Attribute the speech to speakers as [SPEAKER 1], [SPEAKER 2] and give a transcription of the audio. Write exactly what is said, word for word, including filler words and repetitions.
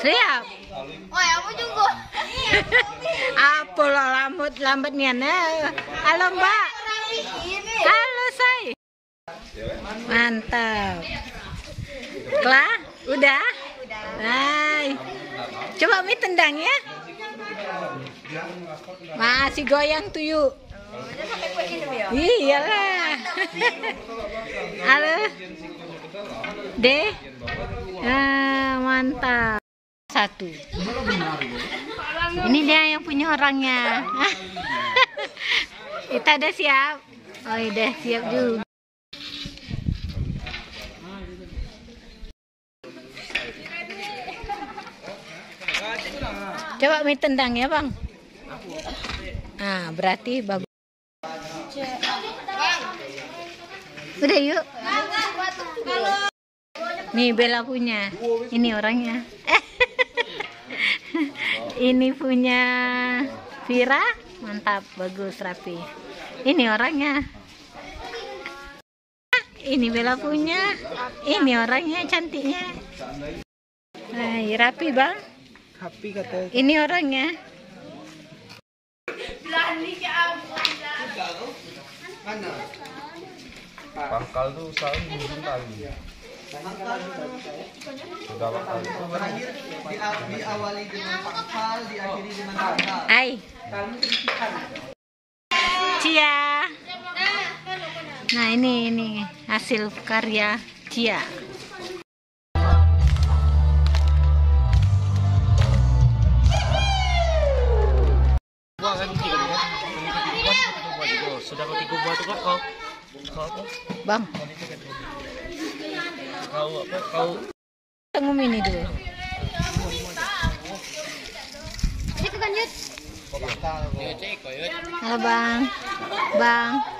[SPEAKER 1] Siap.
[SPEAKER 2] Oh ya, aku juga.
[SPEAKER 1] Apa lo lambat lambat nian? Halo Mbak. Halo say. Mantap. Klah, udah? Hai. Coba mi tendang ya. Masih goyang tuh yuk. Iyalah. Halo. Deh. Ah, mantap. Satu. Ini dia yang punya orangnya. Kita udah siap. Oh, udah siap juga. Coba mi tendang ya, Bang. Nah, berarti bagus. Udah yuk. Nih Bella punya. Ini orangnya. Ini punya Vira. Mantap, bagus, rapi. Ini orangnya. Ini Bella punya. Ini orangnya cantiknya. Nah, rapi, Bang.
[SPEAKER 3] Rapi kata.
[SPEAKER 1] Ini orangnya.
[SPEAKER 3] Mana?
[SPEAKER 4] Pangkal tuh selalu ujung kali. Sudah pangkal itu
[SPEAKER 3] Terakhir di, diawali dengan pangkal, diakhiri dengan pangkal.
[SPEAKER 1] Hai. Cia. Nah, ini ini hasil karya Cia.
[SPEAKER 4] sudah ketiga buat kok kau kau apa?
[SPEAKER 1] Bang.
[SPEAKER 4] Kau apa? Kau
[SPEAKER 1] Tengok ini dulu.
[SPEAKER 2] Cek lanjut.
[SPEAKER 1] Halo Bang. Bang.